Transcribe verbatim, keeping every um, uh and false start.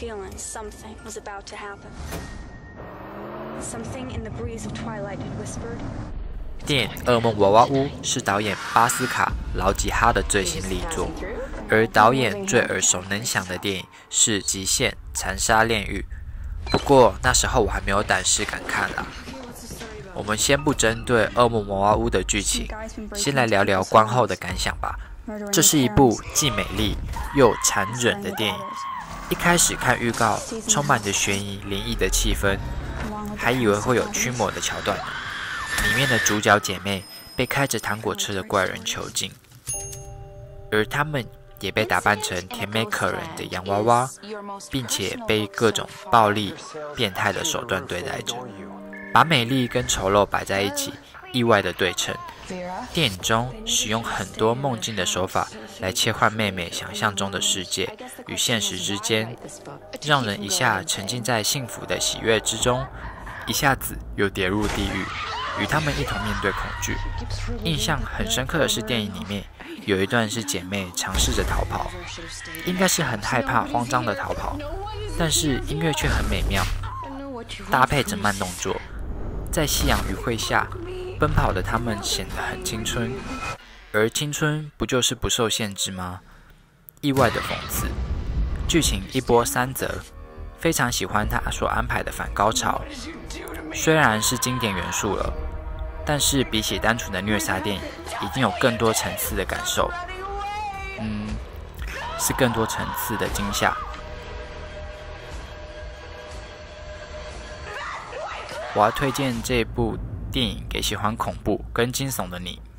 feeling something was about to happen. Something in the breeze of twilight had whispered. 电影《噩梦娃娃屋》是导演巴斯卡·劳吉哈的最新力作，而导演最耳熟能详的电影是《极限残杀炼狱》。不过那时候我还没有胆识敢看啦。我们先不针对《噩梦娃娃屋》的剧情，先来聊聊观后的感想吧。这是一部既美丽又残忍的电影。一开始看预告，充满着悬疑、灵异的气氛，还以为会有驱魔的桥段。里面的主角姐妹被开着糖果车的怪人囚禁，而她们也被打扮成甜美可人的洋娃娃，并且被各种暴力、变态的手段对待着，把美丽跟丑陋摆在一起，意外的对称。电影中使用很多梦境的手法来切换妹妹想象中的世界与现实之间，让人一下沉浸在幸福的喜悦之中，一下子又跌入地狱。与他们一同面对恐惧。印象很深刻的是，电影里面有一段是姐妹尝试着逃跑，应该是很害怕、慌张的逃跑，但是音乐却很美妙，搭配着慢动作，在夕阳余晖下奔跑的他们显得很青春，而青春不就是不受限制吗？意外的讽刺，剧情一波三折，非常喜欢他所安排的反高潮。虽然是经典元素了，但是比起单纯的虐杀电影，已经有更多层次的感受。嗯，是更多层次的惊吓。我要推荐这部电影给喜欢恐怖跟惊悚的你。